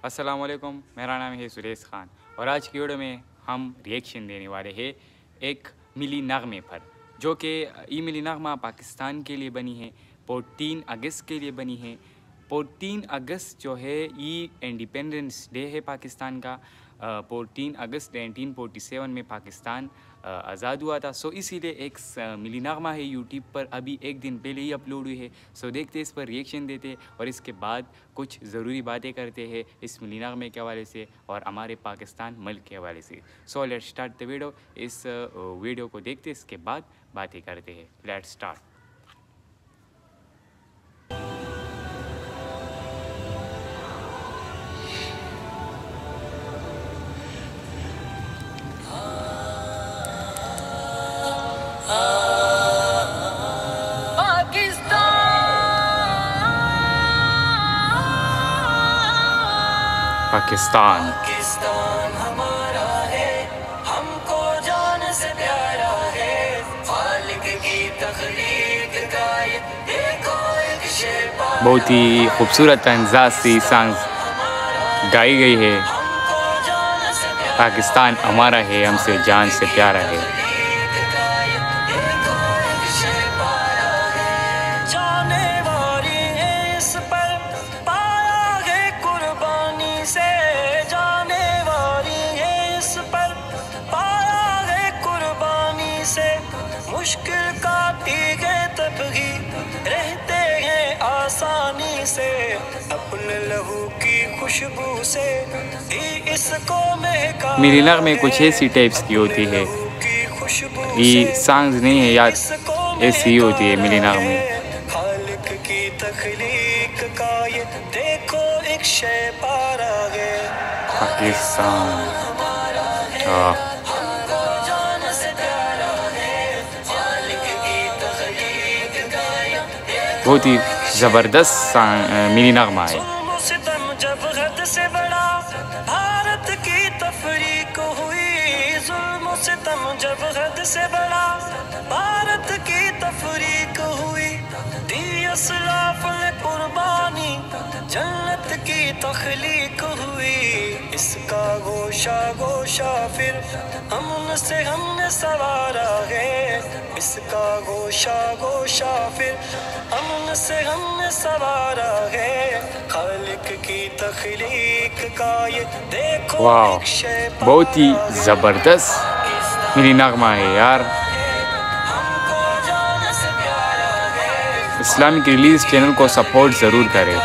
अस्सलामुअलैकुम, मेरा नाम है सुरेश खान और आज की वीडियो में हम रिएक्शन देने वाले हैं एक मिली नगमे पर, जो कि ये मिली नगमा पाकिस्तान के लिए बनी है। 14 अगस्त के लिए बनी है। 14 अगस्त जो है ये इंडिपेंडेंस डे है पाकिस्तान का। 14 अगस्त 1947 में पाकिस्तान आज़ाद हुआ था। सो इसीलिए एक मिली नगमा है यूट्यूब पर, अभी एक दिन पहले ही अपलोड हुई है। सो देखते इस पर रिएक्शन देते और इसके बाद कुछ ज़रूरी बातें करते हैं इस मिली नगमे के हवाले से और हमारे पाकिस्तान मुल्क के हवाले से। So let's start the video. इस वीडियो को देखते इसके बाद बातें करते हैं। Let's start. पाकिस्तान हमारा है, हमको जान से प्यारा है। खालिक की तख्लीक का ये देखो एक शेर, बहुत ही खूबसूरत अंदाज से सॉन्ग गाई गई है। पाकिस्तान हमारा है, हमसे जान से प्यारा है। मुश्किल काटी गए तब ही रहते हैं आसानी से, अपने लहू की खुशबू से इसको महका। मिली नगमे कुछ ऐसी टाइप्स की होती है, ये सॉन्ग्स नहीं है यार, ऐसी ही होती है मिली नगमे। खालिक की तख्लीक का ये देखो एक शय पारा है। पाकिस्तान बहुत ही ज़बरदस्त मिली नगमा है। जब हद से बड़ा भारत की तफरीक हुई, जुल्म सितम जब हद से बड़ा भारत की तफरीक हुई, दी असलाफ ने कुर्बानी जन्नत की तख्लीक हुई। इसका गोशा गोशा फिर अमन से हमने सवारा है, इसका गोशा गोशा फिर अमन से हमने सवारा है। खालिक की तख्लीक का ये देखो वाह, बहुत ही ज़बरदस्त मिली नगमा है यार। इस्लामिक रिलीज चैनल को सपोर्ट ज़रूर करें।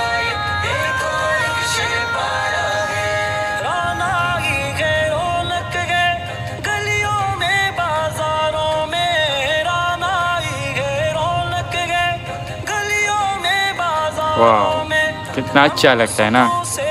वाह, कितना अच्छा लगता है ना।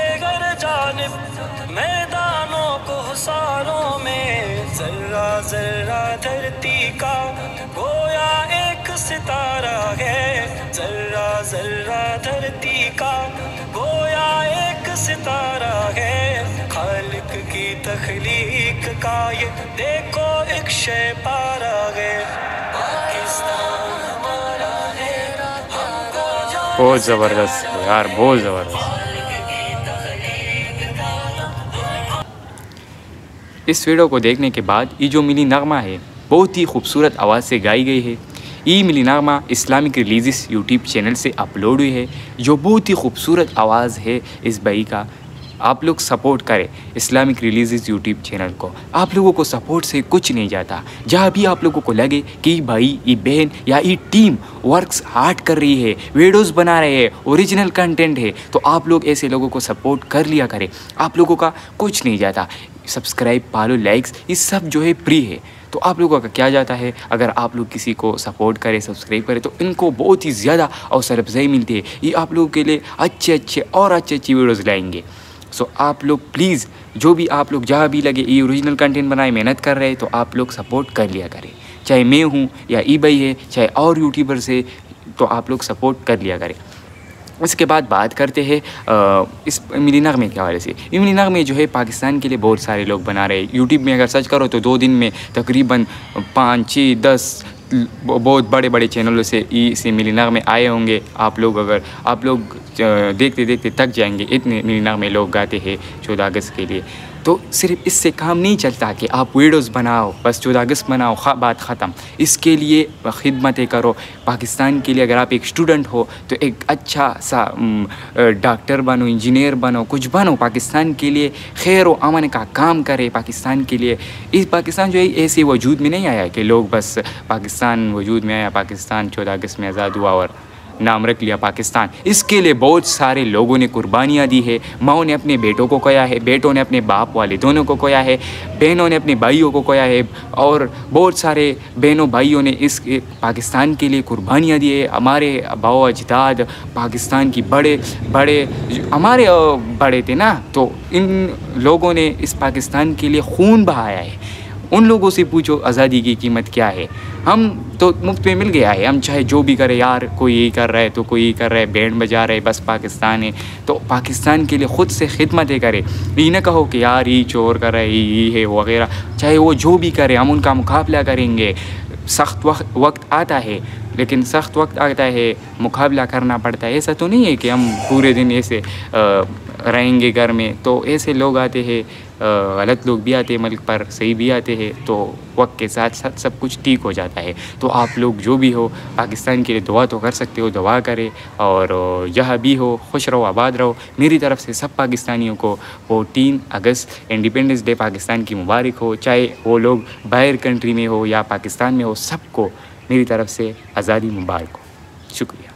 मैदानों को सारों में जर्रा जर्रा धरती का गोया एक सितारा है, जर्रा जर्रा धरती का गोया एक सितारा है। खालिक की तख्लीक का ये देखो एक शय पारा है। पाकिस्तान हमारा है, बहुत ज़बरदस्त है यार, बहुत ज़बरदस्त। इस वीडियो को देखने के बाद ये जो मिली नगमा है बहुत ही खूबसूरत आवाज़ से गाई गई है। ये मिली नगमा इस्लामिक रिलीज़ यूट्यूब चैनल से अपलोड हुई है, जो बहुत ही खूबसूरत आवाज़ है इस भाई का। आप लोग सपोर्ट करें इस्लामिक रिलीज़ यूट्यूब चैनल को। आप लोगों को सपोर्ट से कुछ नहीं जाता। जहाँ भी आप लोगों को लगे कि भाई ये बहन या ये टीम वर्क्स हार्ड कर रही है, वीडियोस बना रहे हैं, ओरिजिनल कंटेंट है, तो आप लोग ऐसे लोगों को सपोर्ट कर लिया करें। आप लोगों का कुछ नहीं जाता। सब्सक्राइब, फॉलो, लाइक्स, ये सब जो है फ्री है। तो आप लोगों का क्या जाता है? अगर आप लोग किसी को सपोर्ट करें, सब्सक्राइब करें, तो इनको बहुत ही ज़्यादा हौसला अफजाई मिलती है। ये आप लोगों के लिए अच्छे और अच्छी वीडियोज़ लाएंगे। सो आप लोग प्लीज़, जो भी आप लोग जहाँ भी लगे ये ओरिजिनल कंटेंट बनाए, मेहनत कर रहे हैं, तो आप लोग सपोर्ट कर लिया करें। चाहे मैं हूँ या ई भाई है, चाहे और यूट्यूबर से, तो आप लोग सपोर्ट कर लिया करें। उसके बाद बात करते हैं इस मिली नगमे के हवाले से। ये मिली नगमे जो है पाकिस्तान के लिए बहुत सारे लोग बना रहे हैं। यूट्यूब में अगर सर्च करो तो 2 दिन में तकरीबन 5, 6, 10 बहुत बड़े बड़े चैनलों से इसी मिली नगमे आए होंगे। आप लोग अगर आप लोग देखते देखते थक जाएंगे, इतने मिली नगमे लोग गाते हैं 14 अगस्त के लिए। तो सिर्फ इससे काम नहीं चलता कि आप वीडियोस बनाओ बस 14 अगस्त मनाओ बात ख़त्म। इसके लिए खिदमतें करो पाकिस्तान के लिए। अगर आप एक स्टूडेंट हो तो एक अच्छा सा डॉक्टर बनो, इंजीनियर बनो, कुछ बनो, पाकिस्तान के लिए खैर व अमन का काम करे पाकिस्तान के लिए। इस पाकिस्तान जो है ऐसे वजूद में नहीं आया कि लोग बस पाकिस्तान वजूद में आया, पाकिस्तान 14 अगस्त में आज़ाद हुआ और नाम रख लिया पाकिस्तान। इसके लिए बहुत सारे लोगों ने कुर्बानियाँ दी है। माओ ने अपने बेटों को खोया है, बेटों ने अपने बाप वाले दोनों को खोया है, बहनों ने अपने भाइयों को खोया है, और बहुत सारे बहनों भाइयों ने इस पाकिस्तान के लिए कुर्बानियाँ दी है। हमारे बाओ अजदाद पाकिस्तान की बड़े हमारे बड़े थे ना, तो इन लोगों ने इस पाकिस्तान के लिए खून बहाया है। उन लोगों से पूछो आज़ादी की कीमत क्या है। हम तो मुफ्त में मिल गया है, हम चाहे जो भी करें यार, कोई यही कर रहा है तो कोई यही कर रहा है, बैंड बजा रहे, बस पाकिस्तान है तो पाकिस्तान के लिए ख़ुद से खिदमतें करें। ये ना कहो कि यार ये चोर कर रहा है, ये है वगैरह, चाहे वो जो भी करे हम उनका मुकाबला करेंगे। सख्त वक्त आता है, लेकिन सख्त वक्त आता है मुकाबला करना पड़ता है। ऐसा तो नहीं है कि हम पूरे दिन ऐसे रहेंगे घर में। तो ऐसे लोग आते हैं, गलत लोग भी आते हैं मुल्क पर, सही भी आते हैं, तो वक्त के साथ साथ सब कुछ ठीक हो जाता है। तो आप लोग जो भी हो पाकिस्तान के लिए दुआ तो कर सकते हो, दुआ करें, और जहाँ भी हो खुश रहो, आबाद रहो। मेरी तरफ से सब पाकिस्तानियों को 14 अगस्त इंडिपेंडेंस डे पाकिस्तान की मुबारक हो, चाहे वो लोग बाहर कंट्री में हो या पाकिस्तान में हो, सबको मेरी तरफ से आज़ादी मुबारक हो। शुक्रिया।